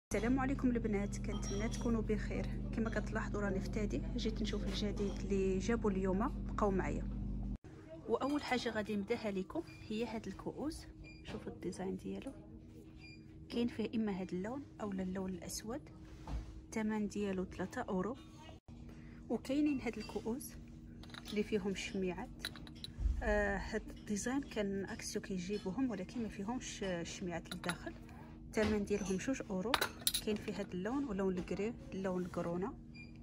السلام عليكم البنات، كنتمنى تكونوا بخير. كما كتلاحظوا راني في تادي جيت نشوف الجديد اللي جابوا اليوم. بقاو معايا. واول حاجه غادي نبداها لكم هي هاد الكؤوس. شوفوا الديزاين ديالو، كاين فيه اما هاد اللون اولا اللون الاسود. الثمن ديالو 3 اورو. وكاينين هاد الكؤوس اللي فيهم شميعات. هاد الديزاين كان اكسيو كيجيبوهم ولكن ما فيهمش شميعات للداخل. الثمن ديالهم 2 اورو. كاين في هاد اللون ولون الكري، اللون الكورونا.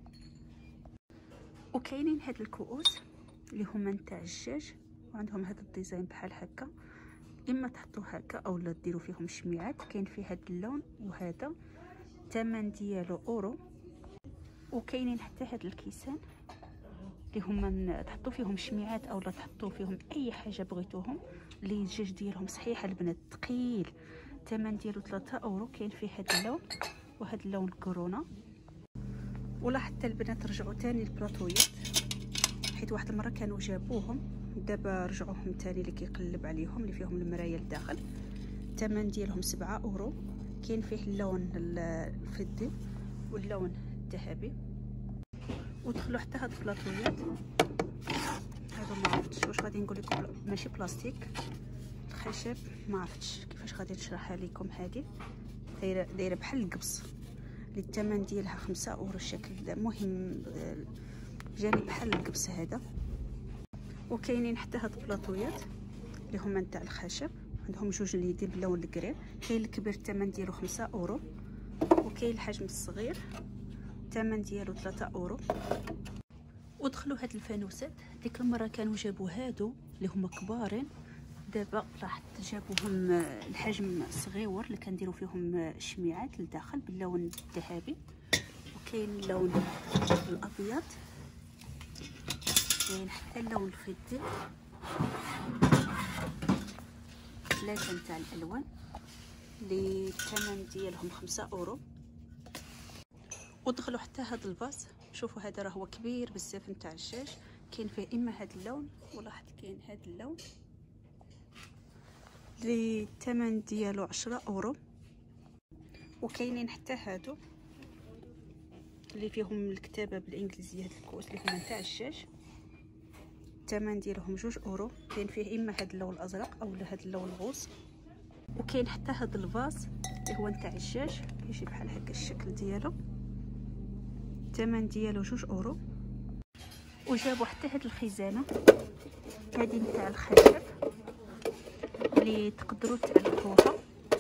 وكاينين هاد الكؤوس اللي هما نتاع الجاج وعندهم هاد الديزاين بحال هكا، اما تحطوه هكا اولا ديروا فيهم شميعات. كاين في هاد اللون وهذا، الثمن ديالو اورو. وكاينين حتى هاد الكيسان اللي هما تحطوا فيهم شميعات اولا تحطوا فيهم اي حاجه بغيتوهم، اللي الجاج ديالهم صحيح البنات ثقيل. الثمن ديالو 3 اورو. كاين فيه هاد اللون وهاد اللون الكورونا. ولا حتى البنات رجعوا تاني البلاطويات، حيت واحد المره كانوا جابوهم دابا رجعوهم تاني اللي كيقلب عليهم اللي فيهم المرايه لداخل. الثمن ديالهم 7 اورو. كاين فيه اللون الفضي واللون الذهبي. ودخلوا حتى هاد البلاطويات هادو ما عرفتش واش غادي نقول لكم، ماشي بلاستيك الخشب، ما عرفتش كيفاش غادي نشرحها لكم. هذه دايره بحال القبص اللي الثمن ديالها 5 اورو. الشكل مهم جاني بحال القبص هذا. وكاينين حتى هاد البلاطويات اللي هما نتاع الخشب، عندهم جوج اللي يدير باللون الكري. كاين الكبير الثمن ديالو 5 اورو، وكاين الحجم الصغير الثمن ديالو 3 اورو. ودخلوا هاد الفانوسات، ديك المره كانوا جابوا هادو اللي هما كبارين، دابا لاحظت جابوهم الحجم صغيور اللي كنديروا فيهم شميعات لداخل باللون الذهبي. وكاين اللون الابيض، كاين حتى اللون الفضي. 3 نتاع الالوان اللي الثمن ديالهم 5 اورو. ودخلوا حتى هاد الفاز. شوفوا هذا راه هو كبير بزاف نتاع الجاج. كاين فيه اما هاد اللون ولا حتى كاين هاد اللون اللي الثمن ديالو 10 اورو. وكاينين حتى هادو اللي فيهم الكتابه بالانجليزيه، هاد الكؤوس اللي هما نتاع الجاج. الثمن ديالهم 2 اورو. كاين فيه اما هاد اللون الازرق اولا هاد اللون الغوص. وكاين حتى هاد الفاز اللي هو نتاع الجاج، كيجي بحال هكا الشكل ديالو. الثمن ديالو 2 اورو. وجابوا حتى هاد الخزانه هادي نتاع الخشب اللي تقدروا تعلقوها.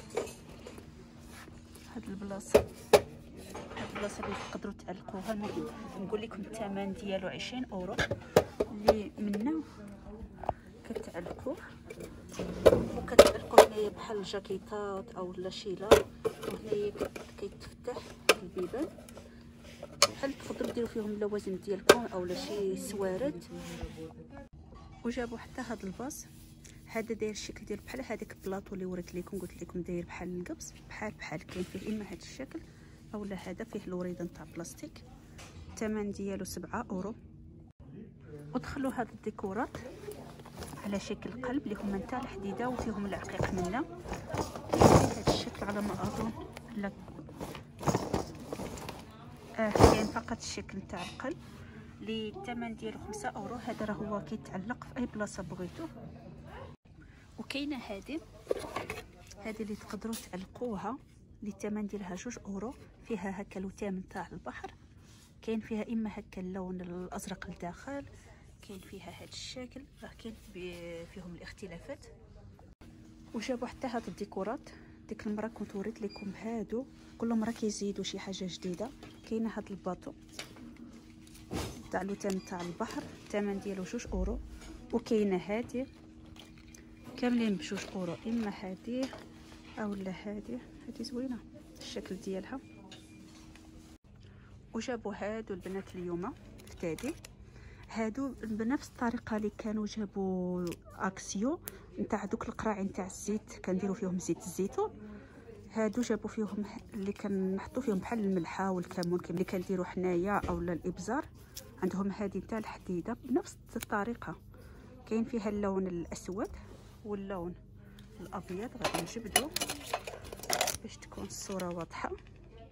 هاد البلاصه اللي تقدروا تعلقوها. المهم نقول لكم الثمن ديالو 20 اورو. اللي منا كتعلقوه وكتعلقوه هنايا بحال الجاكيطات اولا شيلات. وهنايا كيتفتح البيبان بحال تقدروا ديروا فيهم اللوازم ديالكم اولا شي سوارد. وجابوا حتى هاد الفاز، هذا داير الشكل ديال بحال هذاك البلاطو اللي وريت لكم، قلت لكم داير بحال القبص بحال كاين فيه اما هذا الشكل اولا هذا فيه الوريده نتاع بلاستيك. الثمن ديالو 7 اورو. ودخلوا هاد الديكورات على شكل قلب اللي هما نتاع الحديده وفيهم العقيق منا. هذا الشكل على ما اظن لا كاين فقط الشكل نتاع القلب اللي الثمن ديالو 5 اورو. هذا راه هو كيتعلق في اي بلاصه بغيتو. وكاينه هذه اللي تقدروا تعلقوها اللي الثمن ديالها 2 اورو. فيها هكا الوتام نتاع البحر. كاين فيها اما هكا اللون الازرق لداخل، كاين فيها هذا الشكل، راه كاين فيهم الاختلافات. وجابوا حتى هاد الديكورات. ديك المره كنت وريت لكم هادو، كل مره كيزيدوا شي حاجه جديده. كاينه هاد الباطو تاع الوتام تاع البحر، الثمن ديالو 2 اورو. وكاينه هذه كاملين ب2 اورو، اما هذه اولا هذه زوينه الشكل ديالها. وجابوا هادو البنات اليوم في تادي، هادو بنفس الطريقه اللي كانوا جابوا اكسيو نتاع دوك القراعي نتاع الزيت كنديروا فيهم زيت الزيتون. هادو جابوا فيهم اللي كنحطوا فيهم بحال الملحه والكمون اللي كنديروا حنايا اولا الابزار. عندهم هذه نتاع الحديده بنفس الطريقه. كاين فيها اللون الاسود واللون الابيض. غادي نجبدو باش تكون الصوره واضحه.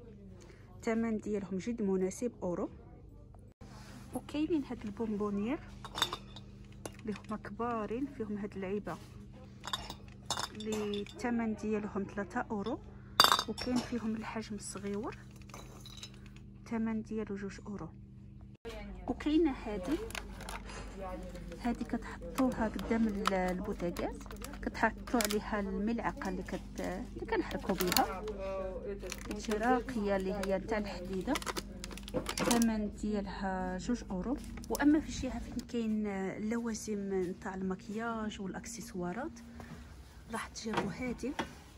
الثمن ديالهم جد مناسب اورو. وكاينين هاد البونبونيير اللي هما كبارين فيهم هاد اللعيبه اللي الثمن ديالهم 3 اورو، وكاين فيهم الحجم الصغيور الثمن ديالو 2 اورو. وكاينه هذه كتحطوها قدام البوتاغاز، كتحطوا عليها الملعقه اللي كنحركوا بها، هادشي راقيه اللي هي تاع الحديده، الثمن ديالها 2 اورو. واما في الجهه فين كاين اللوازم نتاع المكياج والاكسسوارات راح تجيبوا هذه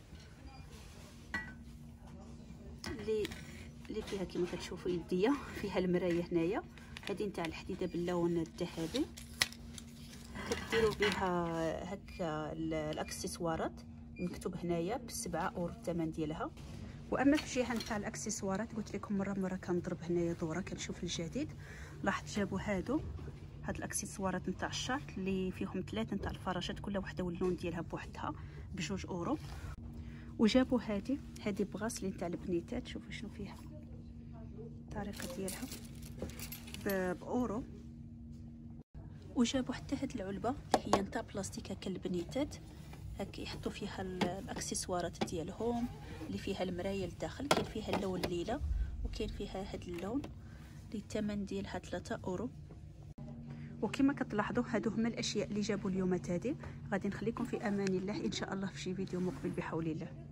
اللي فيها كما كتشوفوا يديا فيها المرايه هنايا، هذه نتاع الحديده باللون الذهبي، كديروا بها هكا الاكسسوارات، مكتوب هنايا ب7 اورو الثمن ديالها. واما في الجهه نتاع الاكسسوارات قلت لكم مره كنضرب هنايا دوره كنشوف الجديد، راح تجابوا هاد الاكسسوارات نتاع الشعر اللي فيهم 3 نتاع الفراشات كل وحده واللون ديالها بوحدها ب2 اورو. وجابوا هذه بغاسلي نتاع البنيتات، شوفوا شنو فيها الطريقه ديالها باورو. وجابوا حتى هاد العلبه اللي هي نتاع بلاستيك هكا البنيتات، هكا يحطوا فيها الاكسسوارات ديالهم اللي فيها المرايه لداخل، كاين فيها اللون الليله وكاين فيها هاد اللون اللي الثمن ديالها 3 اورو. وكما كتلاحظوا هادو هما الاشياء اللي جابوا اليوم تادي. غادي نخليكم في امان الله ان شاء الله في شي فيديو مقبل بحول الله.